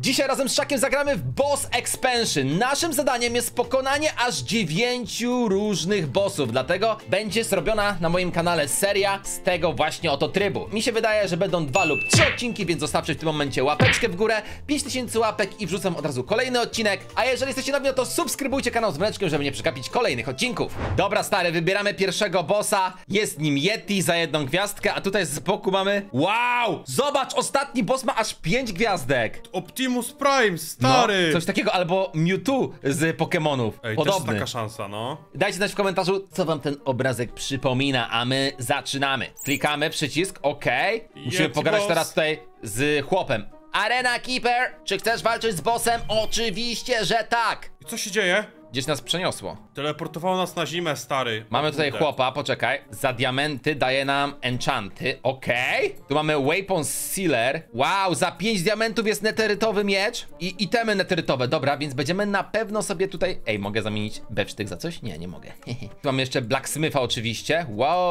Dzisiaj razem z Szakiem zagramy w Boss Expansion. Naszym zadaniem jest pokonanie aż 9 różnych bossów, dlatego będzie zrobiona na moim kanale seria z tego właśnie oto trybu. Mi się wydaje, że będą 2 lub 3 odcinki, więc zostawcie w tym momencie łapeczkę w górę, 5000 łapek i wrzucam od razu kolejny odcinek. A jeżeli jesteście nowi, no to subskrybujcie kanał z dzwoneczkiem, żeby nie przegapić kolejnych odcinków. Dobra, stary, wybieramy pierwszego bossa. Jest nim Yeti za 1 gwiazdkę, a tutaj z boku mamy... Wow! Zobacz, ostatni boss ma aż 5 gwiazdek. Optimus Prime, stary! No, coś takiego, albo Mewtwo z Pokemonów. Ej, podobny. też taka szansa, no. Dajcie znać w komentarzu, co wam ten obrazek przypomina, a my zaczynamy. Klikamy przycisk, OK. Musimy Yeti pogadać boss. teraz tutaj z chłopem. Arena Keeper, czy chcesz walczyć z bossem? Oczywiście, że tak. I co się dzieje? Gdzieś nas przeniosło. Teleportowało nas na zimę, stary. Mamy tutaj Kurde. chłopa, poczekaj. Za diamenty daje nam enchanty, okej. Tu mamy Weapon Sealer. Wow, za 5 diamentów jest neterytowy miecz i itemy neterytowe. Dobra, więc będziemy na pewno sobie tutaj... Ej, mogę zamienić bewsztyk za coś? Nie, nie mogę. Tu mamy jeszcze Blacksmitha oczywiście.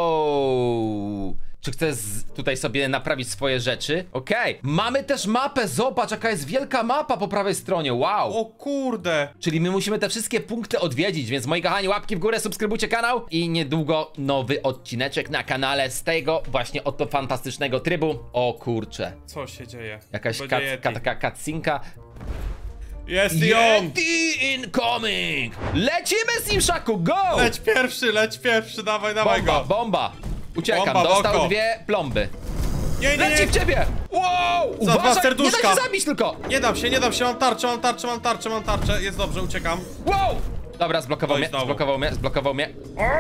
Wow. Czy chcesz tutaj sobie naprawić swoje rzeczy? Okej. Mamy też mapę, zobacz, jaka jest wielka mapa po prawej stronie, wow. O kurde. Czyli my musimy te wszystkie punkty odwiedzić, więc moi kochani, łapki w górę, subskrybujcie kanał i niedługo nowy odcineczek na kanale z tego właśnie oto fantastycznego trybu. O kurcze, Co się dzieje? jakaś Będzie Yeti. taka cutscenka. Jest i on! Yeti incoming! Lecimy z nim, Szaku, go! Leć pierwszy, dawaj, dawaj Bomba, go! bomba! Uciekam, Bomba w dostał oko. 2 plomby. Nie, Leci w ciebie! Wow! Za 2 Uważaj, nie da serduszka. się zabić tylko! Nie dam się, mam tarczę, jest dobrze, uciekam. Wow! Dobra, zblokował Oj, mnie, znowu. zblokował mnie.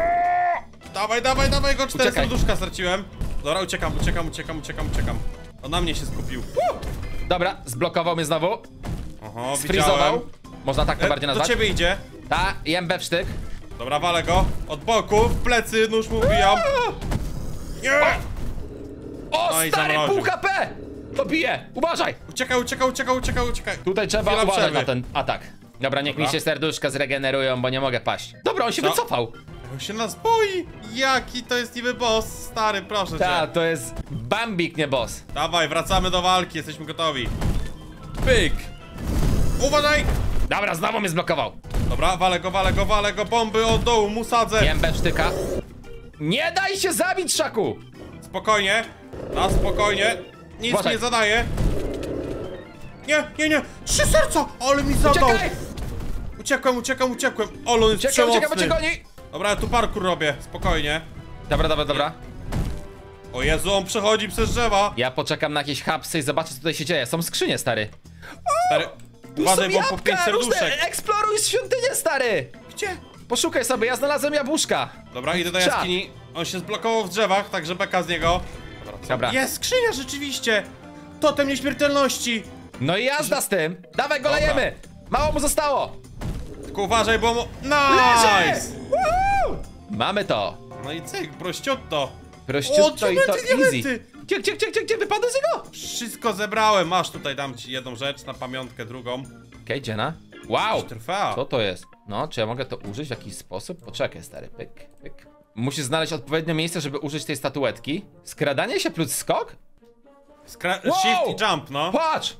Dawaj go, 4 Uciekaj. serduszka straciłem. Dobra, uciekam. On na mnie się skupił. Dobra, zblokował mnie znowu. Oho, Sfrizował. widziałem. Można tak to bardziej Do nazwać. ciebie idzie. Ta, jem bewsztyk. Dobra, walę go. Od boku, w plecy, nóż mu wbijam. Nie! O, No i stary, zamroził. pół HP! To bije, uważaj! Uciekaj. Tutaj trzeba Chwila uważać przerwy. na ten atak. Dobra, niech Dobra. mi się serduszka zregenerują, bo nie mogę paść. Dobra, on się Co? wycofał. On się nas boi. Jaki to jest niby boss, stary, proszę Ta, cię. to jest Bambik, nie boss. Dawaj, wracamy do walki, jesteśmy gotowi. Pyk. Uważaj! Dobra, znowu mnie zblokował. Dobra, walę go, bomby od dołu, mu sadzę. Jem bewsztyka. Nie daj się zabić, Szaku! Spokojnie, na spokojnie. Nic Uważaj. nie zadaje. Nie. 3 serca, ale mi zadał. Uciekaj! Uciekłem. Olo, on jest Uciekaj, bo cię przemocny. goni! Dobra, ja tu parkour robię, spokojnie. Dobra. O Jezu, on przechodzi przez drzewa. Ja poczekam na jakieś hapsy i zobaczę, co tutaj się dzieje. Są skrzynie, stary. Stary, Tu uważaj, są bo po 5 jabłka, różne. serduszek. Eksploruj świątynię, stary! Gdzie? Poszukaj sobie, ja znalazłem jabłuszka. Dobra, idę do Czad. jaskini. On się zblokował w drzewach, także beka z niego. Dobra. Jest skrzynia, rzeczywiście. Totem nieśmiertelności. No i jazda z tym. Dawaj go, Dobra. lejemy. Mało mu zostało. Tylko uważaj, bo mu... Leży! Nice! Woohoo! Mamy to. No i cyk, prościutto. Prościutko i to diamenty. easy. Gdzie? Wypadł z niego? Wszystko zebrałem. Masz tutaj, dam ci jedną rzecz na pamiątkę, drugą. Okej, dziena. Wow. Trwa. Co to jest? No, czy ja mogę to użyć w jakiś sposób? Poczekaj, stary. Pyk. Musisz znaleźć odpowiednie miejsce, żeby użyć tej statuetki. Skradanie się plus skok? Wow! Shift i jump, no. Patrz!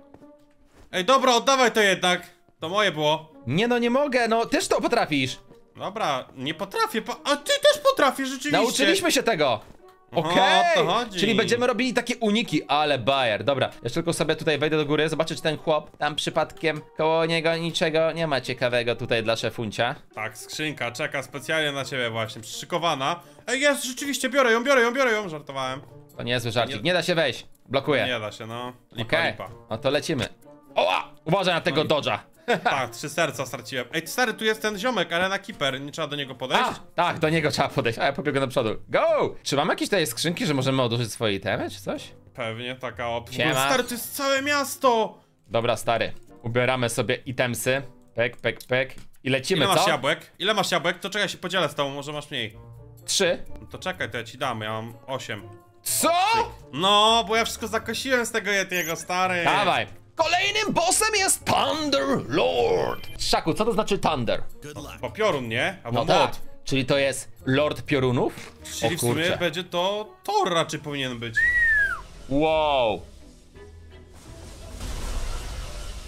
Ej, dobra, oddawaj to jednak. To moje było. Nie no, nie mogę, no też to potrafisz. Dobra, nie potrafię. A ty też potrafisz, rzeczywiście. Nauczyliśmy się tego. Aha, Okej, o to chodzi. czyli będziemy robili takie uniki, ale bajer. Dobra, jeszcze tylko sobie tutaj wejdę do góry, zobaczę, czy ten chłop tam przypadkiem koło niego niczego nie ma ciekawego tutaj dla szefuncia. Tak, skrzynka czeka specjalnie na ciebie właśnie, przyszykowana. Ej, jest, rzeczywiście, biorę ją, żartowałem. To niezły żarcik, nie da się wejść, blokuję. Nie da się, no. Lipa, Okej, lipa. no to lecimy. Oła! Uważaj na tego dodża. Tak, 3 serca straciłem. Ej, stary, tu jest ten ziomek, Arena Keeper, nie trzeba do niego podejść? A, tak, do niego trzeba podejść, a ja pobiegłem do przodu. Go! Czy mamy jakieś tutaj skrzynki, że możemy odłożyć swoje itemy, czy coś? Pewnie, taka opcja. Siema. Stary, to jest całe miasto! Dobra, stary, ubieramy sobie itemsy. Pek. I lecimy, Ile masz co? jabłek? Ile masz jabłek? To czekaj, się podzielę z tobą, może masz mniej. 3. No to czekaj, to ja ci dam, ja mam 8. Co? No, bo ja wszystko zakosiłem z tego Yetiego, stary. Dawaj. Kolejnym bossem jest Thunder Lord. Szaku, co to znaczy Thunder? Bo piorun, nie? Albo No tak, mod. czyli to jest Lord Piorunów? Czyli w sumie będzie to Thor raczej powinien być. Wow.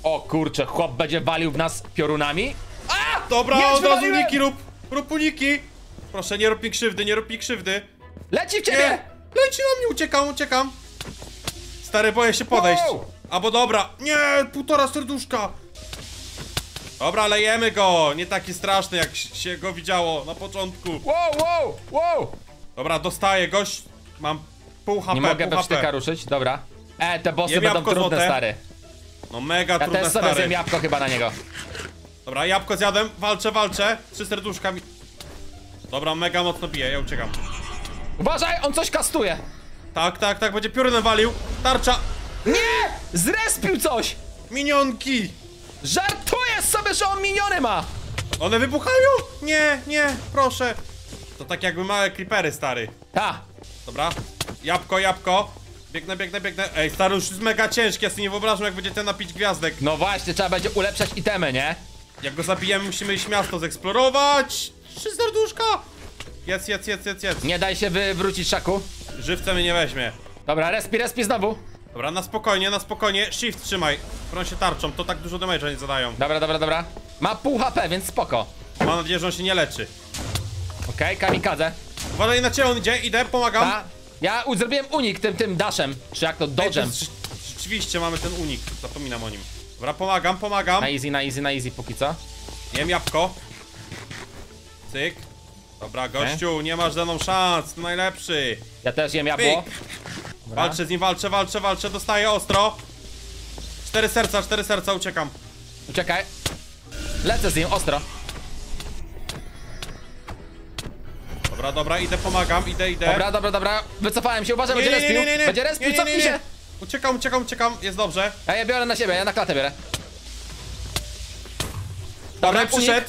O kurczę, chłop będzie walił w nas piorunami. A! Dobra, Miecz od razu wywaliłem! uniki rób. Rób uniki. Proszę, nie rób mi krzywdy, nie rób mi krzywdy. Leci w Nie, ciebie! leci na mnie, uciekam. Stary, boję się podejść. Wow! Albo dobra, nie, 1,5 serduszka. Dobra, lejemy go, nie taki straszny jak się go widziało na początku. Wow! Dobra, dostaję, gość, mam pół HP, Nie mogę pół bez sztyka HP. ruszyć, dobra. te bossy Jem będą jabłko trudne, złote. stary. No mega Ja trudne, też sobie stary. zjem jabłko chyba na niego. Dobra, jabłko zjadłem, walczę, 3 serduszka mi... Dobra, mega mocno bije, ja uciekam. Uważaj, on coś kastuje. Tak, będzie piorunem walił. Tarcza, Nie! Zrespił coś! minionki. Żartujesz sobie, że on miniony ma! One wybuchają? Nie, proszę. To tak jakby małe creepery, stary. Ta! Dobra, jabłko. Biegnę. Ej, stary, już jest mega ciężki, ja sobie nie wyobrażam, jak będzie ten napić gwiazdek. No właśnie, trzeba będzie ulepszać itemy, nie? Jak go zabijemy, musimy iść miasto zeksplorować. 3 serduszka. Jedz. Nie daj się wywrócić, Szaku. Żywce mnie nie weźmie. Dobra, respi znowu. Dobra, na spokojnie. Shift trzymaj. Broń się tarczą, to tak dużo damage'a nie zadają. Dobra. Ma pół HP, więc spoko. Mam nadzieję, że on się nie leczy. Okej, kamikadze. Uważaj na ciebie, on idzie, idę, pomagam. Ta. Ja zrobiłem unik tym dashem. Czy jak to, Ej, to dodżem. rzeczywiście mamy ten unik, zapominam o nim. Dobra, pomagam. Na easy póki co. Jem jabłko. Cyk. Dobra, gościu, nie masz ze mną szans, to najlepszy. Ja też jem jabło. Pyk. Dobra. Walczę z nim, walczę, dostaję ostro. 4 serca, uciekam. Uciekaj. Lecę z nim, ostro. Dobra, idę, pomagam, idę. Dobra. Wycofałem się, uważaj, Nie, będzie nie, respił. nie, nie. Będzie respił, cofnij się. Uciekam, jest dobrze. Ja je biorę na siebie, ja na klatę biorę. Dobra, unik. przyszedł.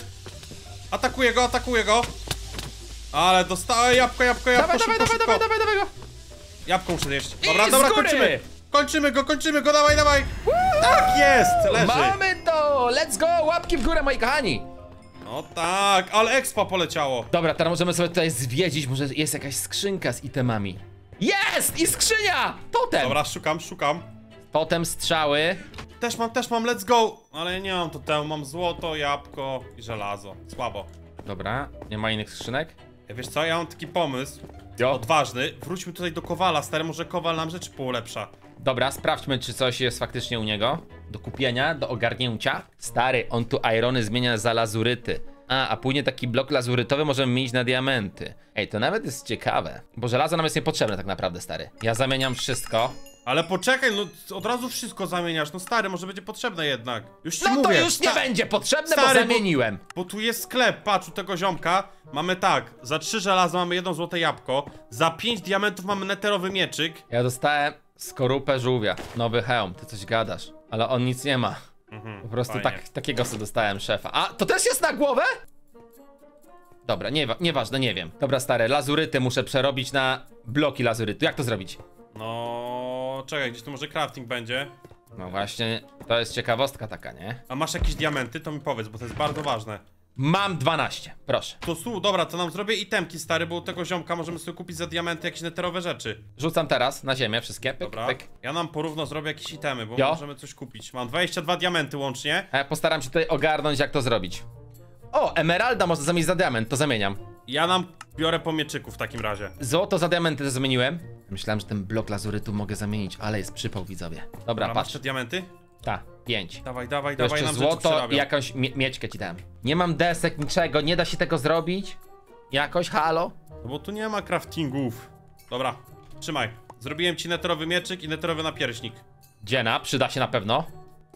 Atakuję go. Ale dostałem jabłko, Dawaj szybko. go. Jabłko muszę zjeść. I Dobra, z góry. kończymy go, dawaj. Tak jest, leży. Mamy to! Let's go! Łapki w górę, moi kochani! No tak, ale expa poleciało. Dobra, teraz możemy sobie tutaj zwiedzić, może jest jakaś skrzynka z itemami. Jest! I skrzynia! Totem! Dobra, szukam. Totem, strzały. Też mam, let's go. Ale nie mam totemu, mam złoto, jabłko i żelazo. Słabo. Dobra, nie ma innych skrzynek? Wiesz co, ja mam taki pomysł. Jo. Odważny. Wróćmy tutaj do Kowala, stary, może Kowal nam rzeczy poulepsza. Dobra, sprawdźmy, czy coś jest faktycznie u niego. Do kupienia, do ogarnięcia. Stary, on tu irony zmienia za lazuryty. A później taki blok lazurytowy możemy mieć na diamenty. Ej, to nawet jest ciekawe. Bo żelazo nam jest niepotrzebne tak naprawdę, stary. Ja zamieniam wszystko. Ale poczekaj, no od razu wszystko zamieniasz. No stary, może będzie potrzebne jednak. Już ci No mówię. to już nie będzie potrzebne, stary, bo zamieniłem. Bo tu jest sklep, patrz, u tego ziomka. Mamy tak, za 3 żelaza mamy 1 złote jabłko. Za 5 diamentów mamy neterowy mieczyk. Ja dostałem skorupę żółwia. Nowy hełm, ty coś gadasz. Ale on nic nie ma. Po prostu fajnie. takiego sobie dostałem szefa. A, to też jest na głowę? Dobra, nieważne, nie wiem. Dobra, stary, lazuryty muszę przerobić na bloki lazurytu. Jak to zrobić? No, czekaj, gdzieś tu może crafting będzie. No właśnie, to jest ciekawostka taka, nie? A masz jakieś diamenty? To mi powiedz, bo to jest bardzo ważne. Mam 12, proszę. Dobra, to nam zrobię itemki, stary, bo u tego ziomka możemy sobie kupić za diamenty jakieś neterowe rzeczy. Rzucam teraz na ziemię wszystkie. Pyk, Dobra, pyk. ja nam porówno zrobię jakieś itemy, bo Jo. możemy coś kupić. Mam 22 diamenty łącznie. A ja postaram się tutaj ogarnąć, jak to zrobić. O, emeralda można zamienić za diament, to zamieniam. Ja nam biorę po mieczyku w takim razie. Złoto za diamenty to zamieniłem. Myślałem, że ten blok lazurytu mogę zamienić, ale jest przypał, widzowie. Dobra, Masz patrz. te diamenty? Ta, 5. Dawaj, To nam jeszcze rzeczy złoto przerabiam. i jakąś mieczkę ci dałem. Nie mam desek, niczego, nie da się tego zrobić? Jakoś, halo? No bo tu nie ma craftingów. Dobra, trzymaj. Zrobiłem ci neterowy mieczyk i neterowy napierśnik. Dziena, przyda się na pewno.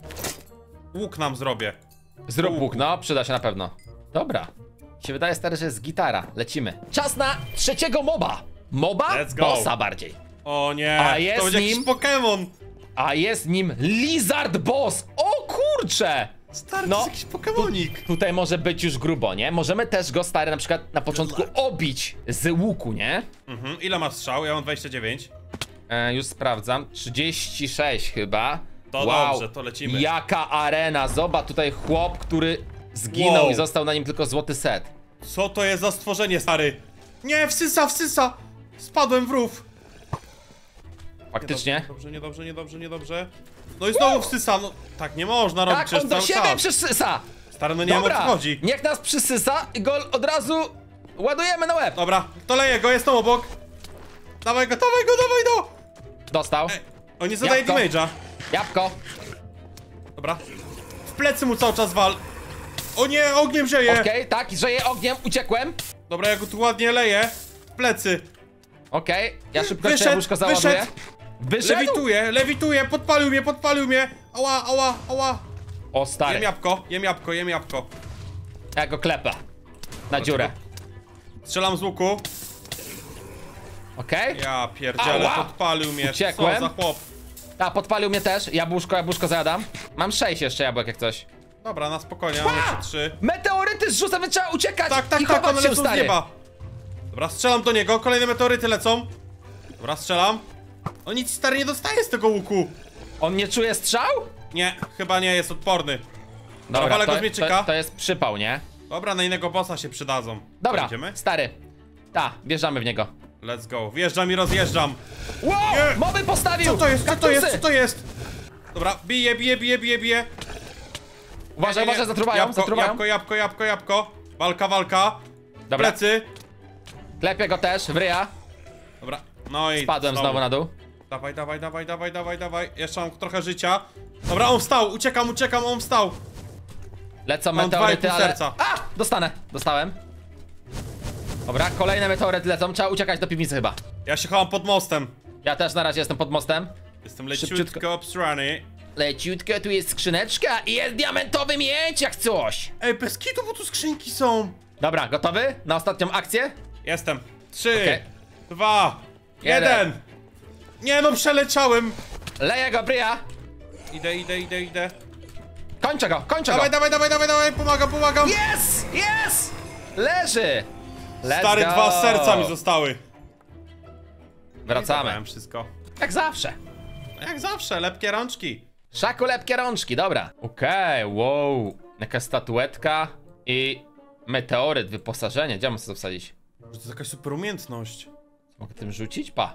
Łuk nam zrobię. Zrób łuk, no, przyda się na pewno. Dobra. Się wydaje, stary, że jest gitara. Lecimy. Czas na trzeciego moba. Moba? Let's go. Bossa bardziej. O nie, A jest to będzie nim? jakiś Pokémon. A jest nim Lizard Boss. O kurcze! Stary, No. to jest jakiś Pokémonik. Tutaj może być już grubo, nie? Możemy też go, stary, na przykład na początku obić z łuku, nie? Ile masz strzał? Ja mam 29. Już sprawdzam. 36 chyba. To dobrze, to lecimy. Jaka arena. Zobacz, tutaj chłop, który zginął Wow. i został na nim tylko złoty set. Co to jest za stworzenie, stary? Nie, wsysa! Spadłem w rów. Faktycznie? Niedobrze. No i znowu wsysa, no tak nie można robić Tak, przecież on do cały siebie czas. przysysa! Stary, no nie wiem o co Dobra, chodzi. niech nas przysysa i go od razu ładujemy na łeb. Dobra, to leję go, jestem obok. Dawaj go, dawaj go, dawaj go! Dostał. Ej, on nie zadaje Jabłko. damage'a. Jabłko. Dobra. W plecy mu cały czas wal. O nie, ogniem zieje. Okej, tak, żyję ogniem, uciekłem. Dobra, ja go tu ładnie leję. W plecy. Okej, ja szybko Wyszedł, łóżko załaduję. wyszedł. Wyszedł? Lewituje, podpalił mnie. Ała, ała, ała. O stary, Jem jabłko. ja go klepę. Na dziurę. Strzelam z łuku. Okej? Ja pierdzielę, Ała. podpalił mnie. Uciekłem. Co za chłop. A, podpalił mnie też. Jabłuszko zjadam. Mam 6 jeszcze jabłek jak coś. Dobra, na spokojnie, mamy jeszcze 3. Meteoryty zrzucam, więc trzeba uciekać Tak, i one chować się, lecą z stary. nieba. Dobra, strzelam do niego, kolejne meteoryty lecą. Dobra, strzelam. O nic, stary, nie dostaje z tego łuku. On nie czuje strzał? Nie, chyba nie, jest odporny. Dobra, walę go z mieczyka. to jest przypał, nie? Dobra, na innego bossa się przydadzą. Dobra, Idziemy? stary. Ta, wjeżdżamy w niego. Let's go, wjeżdżam i rozjeżdżam. Wow, Nie. moby postawił! Co to jest, Kaktusy! co to jest? Dobra, bije. Uważaj, Nie, uważaj, zatruwają. Jabłko. Walka. Dobra, Plecy. klepię go też, w ryja. Dobra, no i Padłem znowu na dół. Dawaj. Jeszcze mam trochę życia. Dobra, on wstał, uciekam, on wstał. Lecą Mam meteoryty, 2,5 ale... serca. A! Dostałem. Dobra, kolejne meteoryty lecą, trzeba uciekać do piwnicy chyba. Ja się chowam pod mostem. Ja też na razie jestem pod mostem. Jestem Szybciutko. leciutko obstrany. Leciutko, tu jest skrzyneczka i jest diamentowy miecz jak coś. Ej, bez kitu, bo tu skrzynki są. Dobra, gotowy na ostatnią akcję? Jestem. 3, Okej. 2, Jeden. 1. Nie no, przeleciałem. Leję go, bryja. Idę. Kończę go. Dawaj, pomagam. Yes! Leży! Let's Stary, go. 2 serca mi zostały. Wracamy. Zabrałem wszystko. Jak zawsze. Jak zawsze, lepkie rączki. Szaku lepkie rączki, dobra. Okej, wow. Jaka statuetka i meteoryt, wyposażenie. Gdzie mam sobie wsadzić? To jest jakaś super umiejętność. Mogę tym rzucić? Pa.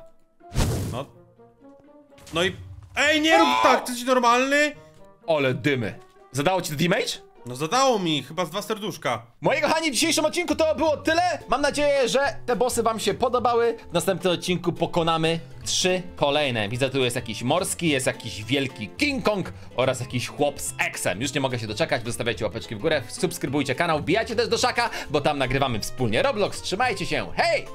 No i... Ej, nie rób tak, ty jesteś normalny? Ole dymy. Zadało ci to damage? No zadało mi, chyba z 2 serduszka. Moi kochani, w dzisiejszym odcinku to było tyle. Mam nadzieję, że te bossy wam się podobały. W następnym odcinku pokonamy 3 kolejne. Widzę, tu jest jakiś morski, jest jakiś wielki King Kong oraz jakiś chłop z Xem. Już nie mogę się doczekać, zostawiajcie łapeczki w górę, subskrybujcie kanał, wbijajcie też do Szaka, bo tam nagrywamy wspólnie Roblox. Trzymajcie się, hej!